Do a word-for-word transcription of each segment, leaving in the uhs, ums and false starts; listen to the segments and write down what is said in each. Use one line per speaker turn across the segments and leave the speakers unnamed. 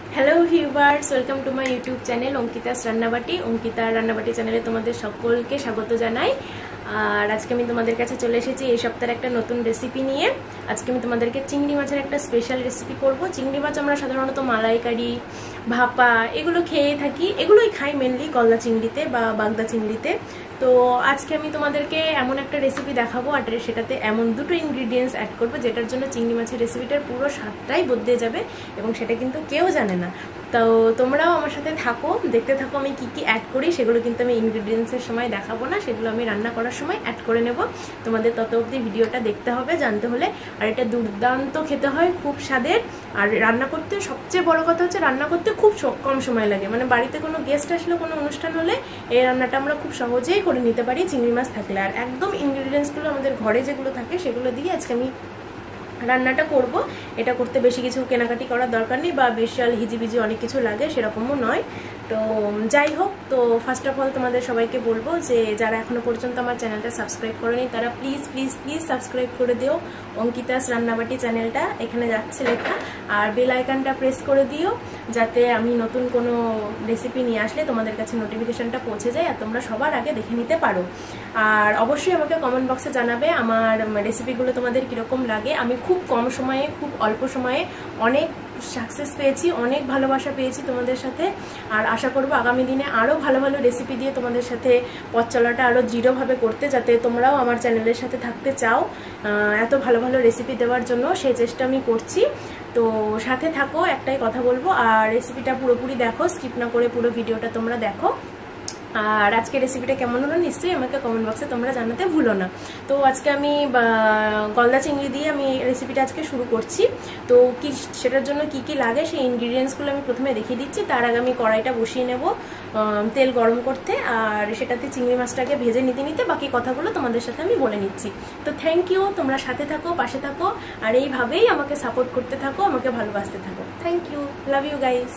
Hello viewers, welcome to my YouTube channel Ankita's Rannabati. অঙ্কিতার রান্নাবাটি চ্যানেলে তোমাদের সকলকে স্বাগত জানাই। আর আজকে আমি তোমাদের কাছে চলে এসেছি এই সপ্তাহের একটা নতুন রেসিপি নিয়ে। আজকে আমি তোমাদেরকে চিংড়ি মাছের একটা স্পেশাল রেসিপি করব। চিংড়ি মাছ আমরা সাধারণত মালাইকারি, ভাপা এগুলো খেয়ে থাকি, এগুলোই খাই মেনলি গলদা চিংড়িতে বা বাগদা চিংড়িতে। তো আজকে আমি তোমাদেরকে এমন একটা রেসিপি দেখাবো, আর সেটাতে এমন দুটো ইনগ্রিডিয়েন্টস অ্যাড করবো যেটার জন্য চিংড়ি মাছের রেসিপিটার পুরো স্বাদটাই বদলে যাবে, এবং সেটা কিন্তু কেউ জানে না। তো তোমরাও আমার সাথে থাকো, দেখতে থাকো আমি কি কি অ্যাড করি। সেগুলো কিন্তু আমি ইনগ্রিডিয়েন্টসের সময় দেখাবো না, সেগুলো আমি রান্না করার সময় অ্যাড করে নেব। তোমাদের তত অবধি ভিডিওটা দেখতে হবে জানতে হলে। আর এটা দুর্দান্ত খেতে হয়, খুব স্বাদের। আর রান্না করতে সবচেয়ে বড় কথা হচ্ছে রান্না করতে খুব কম সময় লাগে। মানে বাড়িতে কোনো গেস্ট আসলে, কোনো অনুষ্ঠান হলে এই রান্নাটা আমরা খুব সহজেই করে নিতে পারি চিংড়ি মাছ থাকলে। আর একদম ইনগ্রিডিয়েন্টসগুলো আমাদের ঘরে যেগুলো থাকে সেগুলো দিয়ে আজকে আমি রান্নাটা করব। এটা করতে বেশি কিছু কেনাকাটি করার দরকার নেই, বা বিশাল হিজিবিজি অনেক কিছু লাগে সেরকমও নয়। তো যাই হোক, তো ফার্স্ট অফ অল তোমাদের সবাইকে বলবো যে যারা এখনো পর্যন্ত আমার চ্যানেলটা সাবস্ক্রাইব করেনি তারা প্লিজ প্লিজ প্লিজ সাবস্ক্রাইব করে দিও অঙ্কিতাস রান্নাবাটি চ্যানেলটা, এখানে যাচ্ছে লেখা। আর বেল আইকনটা প্রেস করে দিও যাতে আমি নতুন কোনো রেসিপি নিয়ে আসলে তোমাদের কাছে নোটিফিকেশনটা পৌঁছে যায় আর তোমরা সবার আগে দেখে নিতে পারো। আর অবশ্যই আমাকে কমেন্ট বক্সে জানাবে আমার রেসিপিগুলো তোমাদের কীরকম লাগে। আমি খুব কম সময়ে, খুব অল্প সময়ে অনেক সাকসেস পেয়েছি, অনেক ভালোবাসা পেয়েছি তোমাদের সাথে। আর আশা করবো আগামী দিনে আরও ভালো ভালো রেসিপি দিয়ে তোমাদের সাথে পথ চলাটা আরও দৃঢ়ভাবে করতে, যাতে তোমরাও আমার চ্যানেলের সাথে থাকতে চাও এত ভালো ভালো রেসিপি দেওয়ার জন্য। সেই চেষ্টা আমি করছি। তো সাথে থাকো, একটাই কথা বলবো, আর রেসিপিটা পুরোপুরি দেখো, স্কিপ না করে পুরো ভিডিওটা তোমরা দেখো। আর আজকে রেসিপিটা কেমন হলো নিশ্চয়ই আমাকে কমেন্ট বক্সে তোমরা জানাতে ভুলো না। তো আজকে আমি গলদা চিংড়ি দিয়ে আমি রেসিপিটা আজকে শুরু করছি। তো কি সেটার জন্য কি কি লাগে সেই ইনগ্রিডিয়েন্টসগুলো আমি প্রথমে দেখিয়ে দিচ্ছি। তার আগে আমি কড়াইটা বসিয়ে নেব তেল গরম করতে, আর সেটাতে চিংড়ি মাছটাকে ভেজে নিতে নিতে বাকি কথাগুলো তোমাদের সাথে আমি বলে নিচ্ছি। তো থ্যাংক ইউ, তোমরা সাথে থাকো, পাশে থাকো, আর এইভাবেই আমাকে সাপোর্ট করতে থাকো, আমাকে ভালোবাসতে থাকো। Thank you, love you guys.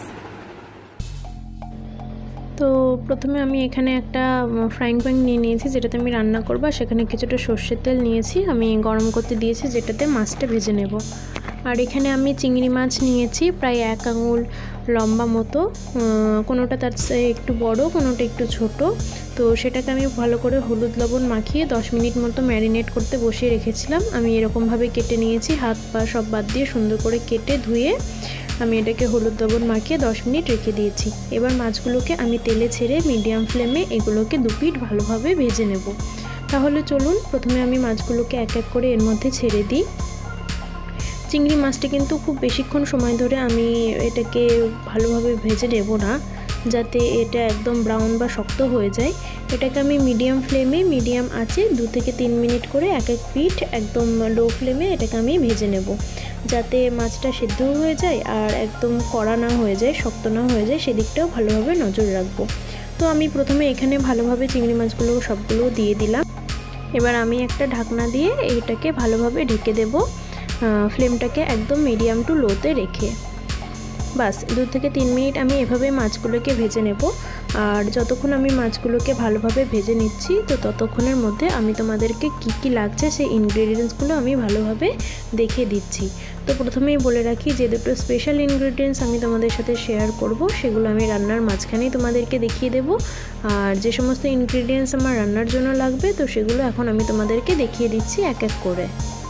তো প্রথমে আমি এখানে একটা ফ্রাইং প্যান নিয়ে নিয়েছি যেটাতে আমি রান্না করব। সেখানে কিছুটা সর্ষের তেল নিয়েছি, আমি গরম করতে দিয়েছি, যেটাতে মাছটা ভেজে নেব। আর এখানে আমি চিংড়ি মাছ নিয়েছি প্রায় এক আঙুল লম্বা মতো, কোনোটা তার একটু বড়, কোনোটা একটু ছোট। তো সেটাকে আমি ভালো করে হলুদ লবণ মাখিয়ে দশ মিনিট মতো ম্যারিনেট করতে বসিয়ে রেখেছিলাম। আমি এরকমভাবে কেটে নিয়েছি, হাত পা সব বাদ দিয়ে সুন্দর করে কেটে ধুয়ে আমি এটাকে হলুদ লবণ মাখিয়ে দশ মিনিট রেখে দিয়েছি। এবার মাছগুলোকে আমি তেলে ছেড়ে মিডিয়াম ফ্লেমে এগুলোকে দু পিঠ ভালোভাবে ভেজে নেব। তাহলে চলুন প্রথমে আমি মাছগুলোকে এক এক করে এর মধ্যে ছেড়ে দিই। চিংড়ি মাছটি কিন্তু খুব বেশিক্ষণ সময় ধরে আমি এটাকে ভালোভাবে ভেজে নেব না, যাতে এটা একদম ব্রাউন বা শক্ত হয়ে যায়। এটাকে আমি মিডিয়াম ফ্লেমে, মিডিয়াম আঁচে দু থেকে তিন মিনিট করে এক এক পিঠ একদম লো ফ্লেমে এটাকে আমি ভেজে নেব, যাতে মাছটা সেদ্ধ হয়ে যায় আর একদম কড়া না হয়ে যায়, শক্ত না হয়ে যায়, সেদিকটাও ভালোভাবে নজর রাখবো। তো আমি প্রথমে এখানে ভালোভাবে চিংড়ি মাছগুলো সবগুলো দিয়ে দিলাম। এবার আমি একটা ঢাকনা দিয়ে এটাকে ভালোভাবে ঢেকে দেব, ফ্লেমটাকে একদম মিডিয়াম টু লোতে রেখে। বাস দু থেকে তিন মিনিট আমি এভাবে মাছগুলোকে ভেজে নেব। আর যতক্ষণ আমি মাছগুলোকে ভালোভাবে ভেজে নিচ্ছি, তো ততক্ষণের মধ্যে আমি তোমাদেরকে কি কি লাগছে সেই ইনগ্রিডিয়েন্টসগুলো আমি ভালোভাবে দেখিয়ে দিচ্ছি। তো প্রথমেই বলে রাখি যে দুটো স্পেশাল ইনগ্রিডিয়েন্টস আমি তোমাদের সাথে শেয়ার করব, সেগুলো আমি রান্নার মাঝখানেই তোমাদেরকে দেখিয়ে দেব। আর যে সমস্ত ইনগ্রিডিয়েন্টস আমার রান্নার জন্য লাগবে, তো সেগুলো এখন আমি তোমাদেরকে দেখিয়ে দিচ্ছি এক এক করে।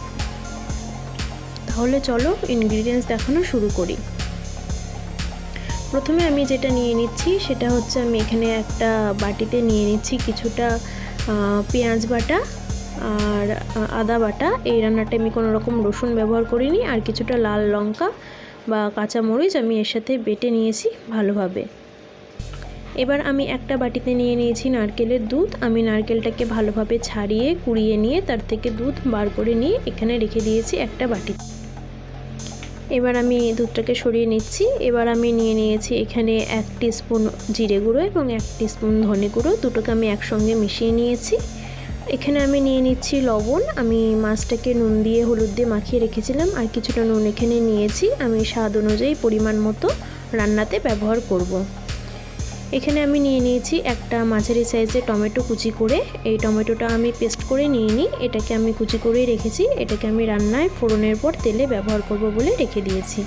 তাহলে চলো ইনগ্রিডিয়েন্টস দেখানো শুরু করি। প্রথমে আমি যেটা নিয়ে নিচ্ছি সেটা হচ্ছে, আমি এখানে একটা বাটিতে নিয়ে নিচ্ছি কিছুটা পেঁয়াজ বাটা আর আদা বাটা। এই রান্নাটা আমি কোনো রকম রসুন ব্যবহার করিনি। আর কিছুটা লাল লঙ্কা বা কাঁচা মরিচ আমি এর সাথে বেটে নিয়েছি ভালোভাবে। এবার আমি একটা বাটিতে নিয়ে নিয়েছি নারকেলের দুধ। আমি নারকেলটাকে ভালোভাবে ছাড়িয়ে কুড়িয়ে নিয়ে তার থেকে দুধ বার করে নিয়ে এখানে রেখে দিয়েছি একটা বাটি। এবার আমি দুধটাকে সরিয়ে নিচ্ছি। এবার আমি নিয়ে নিয়েছি এখানে এক টিস্পুন জিরে গুঁড়ো এবং এক টিস্পুন ধনে গুঁড়ো, দুটোকে আমি একসঙ্গে মিশিয়ে নিয়েছি। এখানে আমি নিয়ে নিচ্ছি লবণ। আমি মাছটাকে নুন দিয়ে হলুদ দিয়ে মাখিয়ে রেখেছিলাম, আর কিছুটা নুন এখানে নিয়েছি। আমি স্বাদ অনুযায়ী পরিমাণ মতো রান্নাতে ব্যবহার করব। এখানে আমি নিয়ে নিয়েছি একটা মাঝারি সাইজের টমেটো কুচি করে। এই টমেটোটা আমি পেস্ট করে নিয়ে নিই, এটাকে আমি কুচি করেই রেখেছি। এটাকে আমি রান্নায় ফোড়নের পর তেলে ব্যবহার করব বলে রেখে দিয়েছি।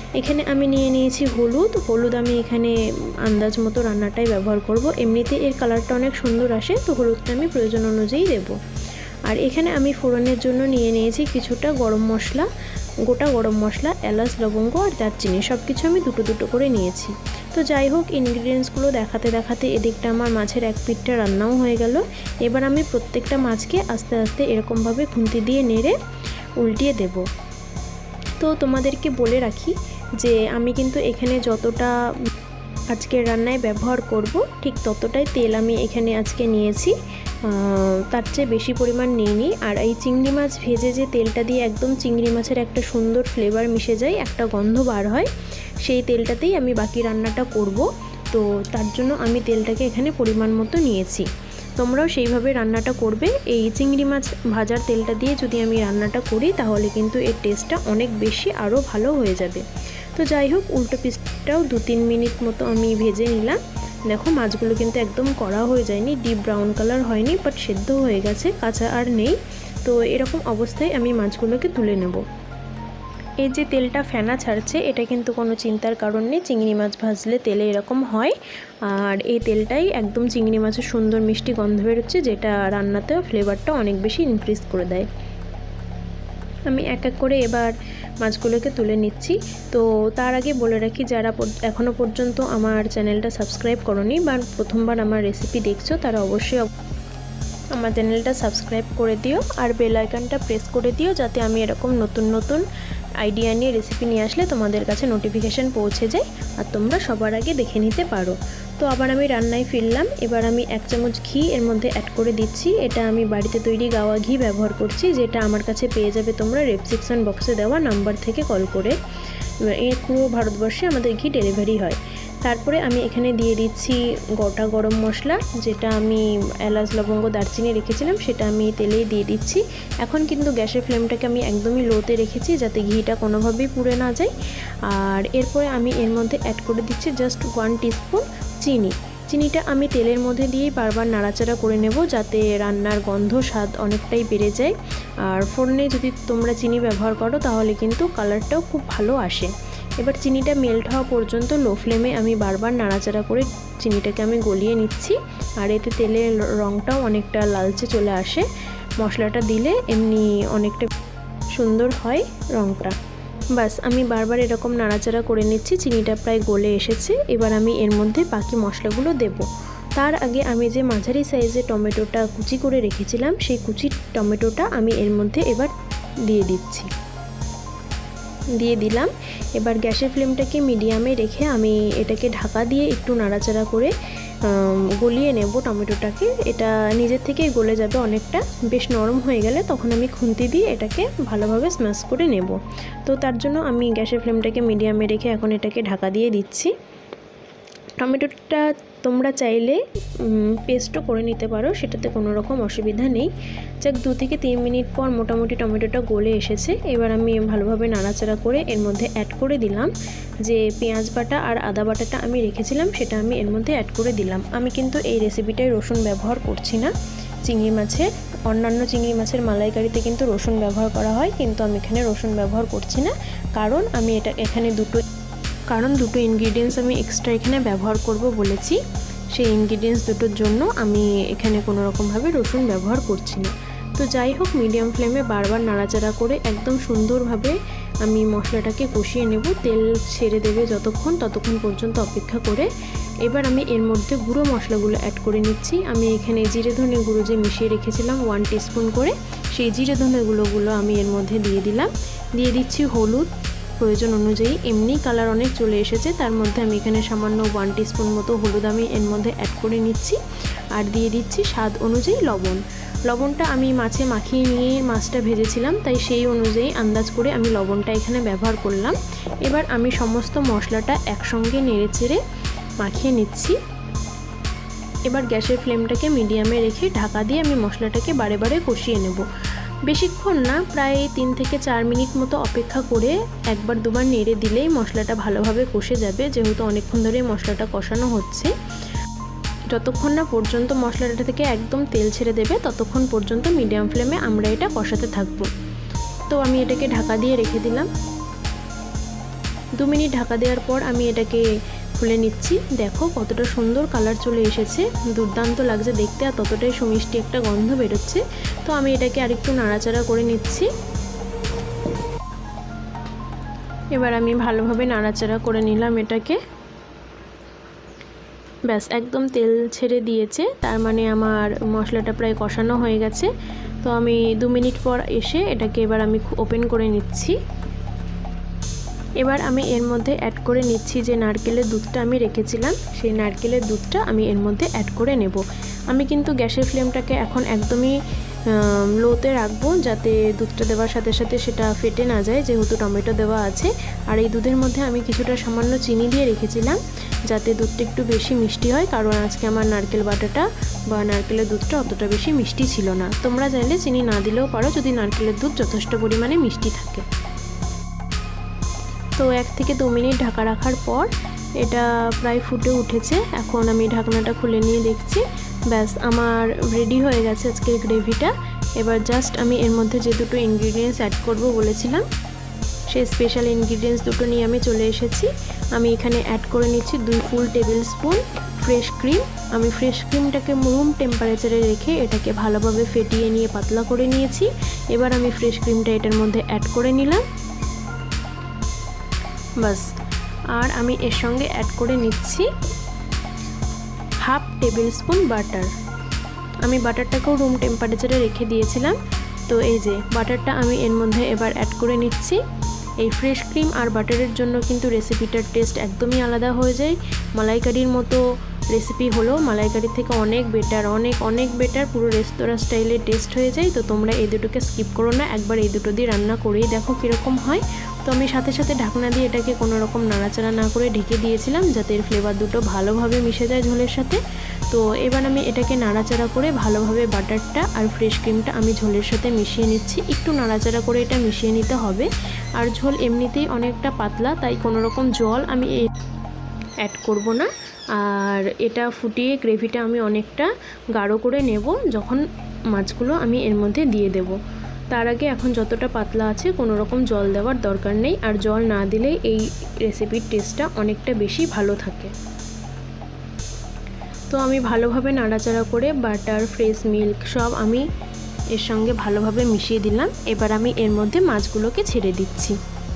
এখানে আমি নিয়ে নিয়েছি হলুদ। হলুদ আমি এখানে আন্দাজ মতো রান্নাটাই ব্যবহার করব, এমনিতে এর কালারটা অনেক সুন্দর আসে, তো হলুদটা আমি প্রয়োজন অনুযায়ী দেব। আর এখানে আমি ফোড়নের জন্য নিয়ে নিয়েছি কিছুটা গরম মশলা, গোটা গরম মশলা, এলাচ, লবঙ্গ আর দারচিনি, সব কিছু আমি দুটো দুটো করে নিয়েছি। তো যাই হোক, ইনগ্রিডিয়েন্টসগুলো দেখাতে দেখাতে এদিকটা আমার মাছের এক পিঠটা রান্নাও হয়ে গেল। এবার আমি প্রত্যেকটা মাছকে আস্তে আস্তে এরকমভাবে খুন্তি দিয়ে নেড়ে উল্টিয়ে দেব। তো তোমাদেরকে বলে রাখি যে আমি কিন্তু এখানে যতটা আজকের রান্নায় ব্যবহার করব ঠিক ততটাই তেল আমি এখানে আজকে নিয়েছি, তার চেয়ে বেশি পরিমাণ নিইনি। আর এই চিংড়ি মাছ ভেজে যে তেলটা দিয়ে একদম চিংড়ি মাছের একটা সুন্দর ফ্লেভার মিশে যায়, একটা গন্ধ বার হয়, সেই তেলটাতেই আমি বাকি রান্নাটা করব। তো তার জন্য আমি তেলটাকে এখানে পরিমাণ মতো নিয়েছি। তোমরাও সেইভাবে রান্নাটা করবে। এই চিংড়ি মাছ ভাজার তেলটা দিয়ে যদি আমি রান্নাটা করি তাহলে কিন্তু এর টেস্টটা অনেক বেশি আরও ভালো হয়ে যাবে। তো যাই হোক, উল্টো পিসটাও দু তিন মিনিট মতো আমি ভেজে নিলাম। দেখো মাছগুলো কিন্তু একদম কড়া হয়ে যায়নি, ডিপ ব্রাউন কালার হয়নি, বাট সেদ্ধ হয়ে গেছে, কাঁচা আর নেই। তো এরকম অবস্থায় আমি মাছগুলোকে তুলে নেব। এই যে তেলটা ফেনা ছাড়ছে, এটা কিন্তু কোনো চিন্তার কারণ নেই, চিংড়ি মাছ ভাজলে তেলে এরকম হয়। আর এই তেলটাই একদম চিংড়ি মাছের সুন্দর মিষ্টি গন্ধ বেরোচ্ছে, যেটা রান্নাতেও ফ্লেভারটা অনেক বেশি ইনক্রিজ করে দেয়। আমি এক এক করে এবার মাছগুলোকে তুলে নিচ্ছি। তো তার আগে বলে রাখি, যারা এখনও পর্যন্ত আমার চ্যানেলটা সাবস্ক্রাইব করোনি বা প্রথমবার আমার রেসিপি দেখছো, তারা অবশ্যই আমার চ্যানেলটা সাবস্ক্রাইব করে দিও আর বেল আইকনটা প্রেস করে দিও, যাতে আমি এরকম নতুন নতুন আইডিয়া নিয়ে রেসিপি নিয়ে আসলে তোমাদের কাছে নোটিফিকেশান পৌঁছে যায় আর তোমরা সবার আগে দেখে নিতে পারো। তো আবার আমি রান্নায় ফিরলাম। এবার আমি এক চামচ ঘি এর মধ্যে অ্যাড করে দিচ্ছি। এটা আমি বাড়িতে তৈরি গাওয়া ঘি ব্যবহার করছি, যেটা আমার কাছে পেয়ে যাবে তোমরা ডেসক্রিপশন বক্সে দেওয়া নাম্বার থেকে কল করে। এই পুরো ভারতবর্ষে আমাদের ঘি ডেলিভারি হয়। তারপরে আমি এখানে দিয়ে দিচ্ছি গোটা গরম মশলা, যেটা আমি এলাচ, লবঙ্গ, দারচিনি রেখেছিলাম, সেটা আমি তেলেই দিয়ে দিচ্ছি। এখন কিন্তু গ্যাসের ফ্লেমটাকে আমি একদমই লোতে রেখেছি, যাতে ঘিটা কোনোভাবেই পুড়ে না যায়। আর এরপরে আমি এর মধ্যে অ্যাড করে দিচ্ছি জাস্ট ওয়ান টিস্পুন চিনি। চিনিটা আমি তেলের মধ্যে দিয়েই বারবার নাড়াচাড়া করে নেব, যাতে রান্নার গন্ধ স্বাদ অনেকটাই বেড়ে যায়। আর ফোড়নে যদি তোমরা চিনি ব্যবহার করো তাহলে কিন্তু কালারটাও খুব ভালো আসে। এবার চিনিটা মেল্ট হওয়া পর্যন্ত লো ফ্লেমে আমি বারবার নাড়াচাড়া করে চিনিটাকে আমি গলিয়ে নিচ্ছি। আর এতে তেলের রঙটাও অনেকটা লালচে চলে আসে, মশলাটা দিলে এমনি অনেকটা সুন্দর হয় রঙটা। বাস আমি বারবার এরকম নাড়াচাড়া করে নিচ্ছি, চিনিটা প্রায় গলে এসেছে। এবার আমি এর মধ্যে বাকি মশলাগুলো দেব। তার আগে আমি যে মাঝারি সাইজে টমেটোটা কুচি করে রেখেছিলাম, সেই কুচি টমেটোটা আমি এর মধ্যে এবার দিয়ে দিচ্ছি দিয়ে দিলাম। এবার গ্যাসের ফ্লেমটাকে মিডিয়ামে রেখে আমি এটাকে ঢাকা দিয়ে একটু নাড়াচাড়া করে গলিয়ে নেব টমেটোটাকে। এটা নিজের থেকেই গলে যাবে অনেকটা, বেশ নরম হয়ে গেলে তখন আমি খুন্তি দিয়ে এটাকে ভালোভাবে স্ম্যাশ করে নেব। তো তার জন্য আমি গ্যাসের ফ্লেমটাকে মিডিয়ামে রেখে এখন এটাকে ঢাকা দিয়ে দিচ্ছি। টমেটোটা তোমরা চাইলে পেস্টও করে নিতে পারো, সেটাতে কোনো রকম অসুবিধা নেই। যাক, দু থেকে তিন মিনিট পর মোটামুটি টমেটোটা গলে এসেছে। এবার আমি ভালোভাবে নাড়াচাড়া করে এর মধ্যে অ্যাড করে দিলাম যে পেঁয়াজ বাটা আর আদা বাটাটা আমি রেখেছিলাম, সেটা আমি এর মধ্যে অ্যাড করে দিলাম। আমি কিন্তু এই রেসিপিটায় রসুন ব্যবহার করছি না। চিংড়ি মাছের অন্যান্য চিংড়ি মাছের মালাইকারিতে কিন্তু রসুন ব্যবহার করা হয়, কিন্তু আমি এখানে রসুন ব্যবহার করছি না, কারণ আমি এটা এখানে দুটো কারণ দুটো ইনগ্রিডিয়েন্টস আমি এক্সট্রা এখানে ব্যবহার করব বলেছি। সেই ইনগ্রিডিয়েন্টস দুটোর জন্য আমি এখানে কোনো রকমভাবে রসুন ব্যবহার করছি না। তো যাই হোক, মিডিয়াম ফ্লেমে বারবার নাড়াচাড়া করে একদম সুন্দরভাবে আমি মশলাটাকে কষিয়ে নেব। তেল ছেড়ে দেবে যতক্ষণ, ততক্ষণ পর্যন্ত অপেক্ষা করে এবার আমি এর মধ্যে গুঁড়ো মশলাগুলো অ্যাড করে নিচ্ছি। আমি এখানে জিরে ধনে গুঁড়ো যে মিশিয়ে রেখেছিলাম ওয়ান টিস্পুন করে, সেই জিরে ধনে গুঁড়োগুলো আমি এর মধ্যে দিয়ে দিলাম। দিয়ে দিচ্ছি হলুদ প্রয়োজন অনুযায়ী, এমনি কালার অনেক চলে এসেছে, তার মধ্যে আমি এখানে সামান্য ওয়ান টিস্পুন মতো হলুদ আমি এর মধ্যে অ্যাড করে নিচ্ছি। আর দিয়ে দিচ্ছি স্বাদ অনুযায়ী লবণ। লবণটা আমি মাছে মাখিয়ে নিয়ে মাছটা ভেজেছিলাম, তাই সেই অনুযায়ী আন্দাজ করে আমি লবণটা এখানে ব্যবহার করলাম। এবার আমি সমস্ত মশলাটা একসঙ্গে নেড়েচেড়ে মাখিয়ে নিচ্ছি। এবার গ্যাসের ফ্লেমটাকে মিডিয়ামে রেখে ঢাকা দিয়ে আমি মশলাটাকে বারে বারে কষিয়ে নেব। বেশিক্ষণ না, প্রায় তিন থেকে চার মিনিট মতো অপেক্ষা করে একবার দুবার নেড়ে দিলেই মশলাটা ভালোভাবে কষে যাবে, যেহেতু অনেকক্ষণ ধরেই মশলাটা কষানো হচ্ছে। যতক্ষণ না পর্যন্ত মশলাটা থেকে একদম তেল ছেড়ে দেবে ততক্ষণ পর্যন্ত মিডিয়াম ফ্লেমে আমরা এটা কষাতে থাকবো। তো আমি এটাকে ঢাকা দিয়ে রেখে দিলাম। দু মিনিট ঢাকা দেওয়ার পর আমি এটাকে খুলে নিচ্ছি। দেখো কতটা সুন্দর কালার চলে এসেছে, দুর্দান্ত লাগছে দেখতে, আর ততটাই সুমিষ্টি একটা গন্ধ বেরোচ্ছে। তো আমি এটাকে আরেকটু নাড়াচাড়া করে নিচ্ছি। এবার আমি ভালোভাবে নাড়াচাড়া করে নিলাম এটাকে। ব্যাস একদম তেল ছেড়ে দিয়েছে, তার মানে আমার মশলাটা প্রায় কষানো হয়ে গেছে। তো আমি দু মিনিট পর এসে এটাকে এবার আমি ওপেন করে নিচ্ছি। এবার আমি এর মধ্যে অ্যাড করে নিচ্ছি যে নারকেলের দুধটা আমি রেখেছিলাম, সেই নারকেলের দুধটা আমি এর মধ্যে অ্যাড করে নেব। আমি কিন্তু গ্যাসের ফ্লেমটাকে এখন একদমই লোতে রাখবো, যাতে দুধটা দেওয়ার সাথে সাথে সেটা ফেটে না যায়, যেহেতু টমেটো দেওয়া আছে। আর এই দুধের মধ্যে আমি কিছুটা সামান্য চিনি দিয়ে রেখেছিলাম, যাতে দুধটা একটু বেশি মিষ্টি হয়, কারণ আজকে আমার নারকেল বাটাটা বা নারকেলের দুধটা অতটা বেশি মিষ্টি ছিল না। তোমরা চাইলে চিনি না দিলেও পারো, যদি নারকেলের দুধ যথেষ্ট পরিমাণে মিষ্টি থাকে। তো এক থেকে দু মিনিট ঢাকা রাখার পর এটা প্রায় ফুটে উঠেছে। এখন আমি ঢাকনাটা খুলে নিয়ে দেখছি, ব্যাস আমার রেডি হয়ে গেছে আজকের গ্রেভিটা। এবার জাস্ট আমি এর মধ্যে যে দুটো ইনগ্রিডিয়েন্টস অ্যাড করব বলেছিলাম, সেই স্পেশাল ইনগ্রিডিয়েন্টস দুটো নিয়ে আমি চলে এসেছি। আমি এখানে অ্যাড করে নিচ্ছি দুই full tablespoon fresh cream. আমি ফ্রেশ ক্রিমটাকে রুম টেম্পারেচারে রেখে এটাকে ভালোভাবে ফেটিয়ে নিয়ে পাতলা করে নিয়েছি। এবার আমি ফ্রেশ ক্রিমটা এটার মধ্যে অ্যাড করে নিলাম, বাস। আর আমি এর সঙ্গে অ্যাড করে নিচ্ছি হাফ টেবিল স্পুন বাটার। আমি বাটারটাকেও রুম টেম্পারেচারে রেখে দিয়েছিলাম। তো এই যে বাটারটা আমি এর মধ্যে এবার অ্যাড করে নিচ্ছি। এই ফ্রেশ ক্রিম আর বাটারের জন্য কিন্তু রেসিপিটার টেস্ট একদমই আলাদা হয়ে যায়। মালাইকারির মতো রেসিপি হলো মালাইকারি থেকে অনেক বেটার, অনেক অনেক বেটার, পুরো রেস্তোরাঁ স্টাইলে টেস্ট হয়ে যায়। তো তোমরা এই দুটোকে স্কিপ করো না, একবার এই দুটো দিয়ে রান্না করেই দেখো কীরকম হয়। তো আমি সাথে সাথে ঢাকনা দিয়ে এটাকে কোনো রকম নাড়াচাড়া না করে ঢেকে দিয়েছিলাম, যাতে এর ফ্লেভার দুটো ভালোভাবে মিশে যায় ঝোলের সাথে। তো এবার আমি এটাকে নাড়াচাড়া করে ভালোভাবে বাটারটা আর ফ্রেশ ক্রিমটা আমি ঝোলের সাথে মিশিয়ে নিচ্ছি। একটু নাড়াচাড়া করে এটা মিশিয়ে নিতে হবে। আর ঝোল এমনিতেই অনেকটা পাতলা, তাই কোনো রকম জল আমি অ্যাড করব না। আর এটা ফুটিয়ে গ্রেভিটা আমি অনেকটা গাঢ় করে নেব যখন মাছগুলো আমি এর মধ্যে দিয়ে দেব। তার আগে এখন যতটা পাতলা আছে কোনো রকম জল দেওয়ার দরকার নেই, আর জল না দিলেই এই রেসিপির টেস্টটা অনেকটা বেশি ভালো থাকে। তো আমি ভালোভাবে নাড়াচাড়া করে বাটার, ফ্রেশ মিল্ক সব আমি এর সঙ্গে ভালোভাবে মিশিয়ে দিলাম। এবার আমি এর মধ্যে মাছগুলোকে ছেড়ে দিচ্ছি।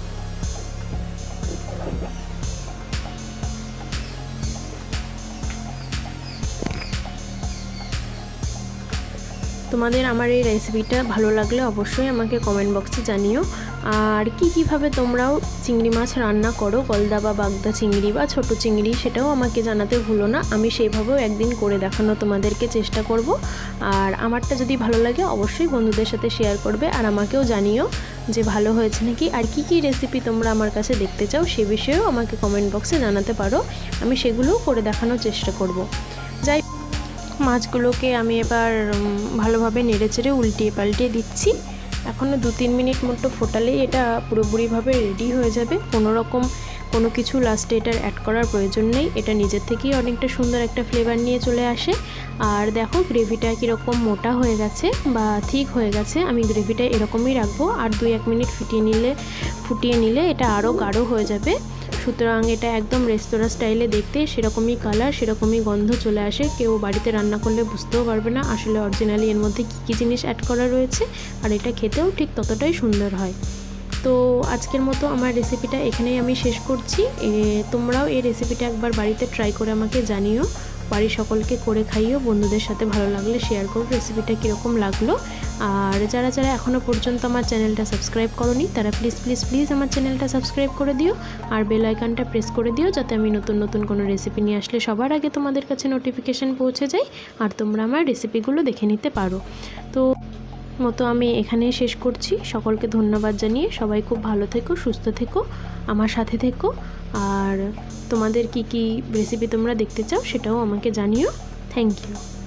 তোমাদের আমার এই রেসিপিটা ভালো লাগলে অবশ্যই আমাকে কমেন্ট বক্সে জানিও। আর কি কিভাবে তোমরাও চিংড়ি মাছ রান্না করো, গলদা বা বাগদা চিংড়ি বা ছোট চিংড়ি, সেটাও আমাকে জানাতে ভুলো না। আমি সেইভাবেও একদিন করে দেখানো তোমাদেরকে চেষ্টা করব। আর আমারটা যদি ভালো লাগে অবশ্যই বন্ধুদের সাথে শেয়ার করবে, আর আমাকেও জানিও যে ভালো হয়েছে নাকি, আর কি কি রেসিপি তোমরা আমার কাছে দেখতে চাও সে বিষয়েও আমাকে কমেন্ট বক্সে জানাতে পারো। আমি সেগুলোও করে দেখানোর চেষ্টা করব। যাই মাছগুলোকে আমি এবার ভালোভাবে নেড়েচেড়ে উল্টিয়ে পাল্টিয়ে দিচ্ছি। এখনও দু তিন মিনিট মতো ফোটালেই এটা পুরোপুরিভাবে রেডি হয়ে যাবে। কোনো রকম কোনো কিছু লাস্টে এটার অ্যাড করার প্রয়োজন নেই, এটা নিজের থেকেই অনেকটা সুন্দর একটা ফ্লেভার নিয়ে চলে আসে। আর দেখো গ্রেভিটা কীরকম মোটা হয়ে গেছে বা ঠিক হয়ে গেছে। আমি গ্রেভিটা এরকমই রাখবো, আর দুই এক মিনিট ফুটিয়ে নিলে ফুটিয়ে নিলে এটা আরও গাঢ় হয়ে যাবে। সুতরাং এটা একদম রেস্তোরাঁ স্টাইলে দেখতে সেরকমই কালার, সেরকমই গন্ধ চলে আসে। কেউ বাড়িতে রান্না করলে বুঝতেও পারবে না আসলে অরিজিনালি এর মধ্যে কী কী জিনিস অ্যাড করা রয়েছে, আর এটা খেতেও ঠিক ততটাই সুন্দর হয়। তো আজকের মতো আমার রেসিপিটা এখানেই আমি শেষ করছি। তোমরাও এই রেসিপিটা একবার বাড়িতে ট্রাই করে আমাকে জানিও, বাড়ির সকলকে করে খাইও, বন্ধুদের সাথে ভালো লাগলে শেয়ার করো রেসিপিটা কীরকম লাগলো। আর যারা যারা এখনও পর্যন্ত আমার চ্যানেলটা সাবস্ক্রাইব করোনি তারা প্লিজ প্লিজ প্লিজ আমার চ্যানেলটা সাবস্ক্রাইব করে দিও, আর বেল আইকনটা প্রেস করে দিও, যাতে আমি নতুন নতুন কোনো রেসিপি নিয়ে আসলে সবার আগে তোমাদের কাছে নোটিফিকেশান পৌঁছে যায়, আর তোমরা আমার রেসিপিগুলো দেখে নিতে পারো। তো মতো আমি এখানেই শেষ করছি। সকলকে ধন্যবাদ জানিয়ে সবাই খুব ভালো থেকো, সুস্থ থেকো, আমার সাথে থেকো। আর তোমাদের কি কি রেসিপি তোমরা দেখতে চাও সেটাও আমাকে জানিও। Thank you.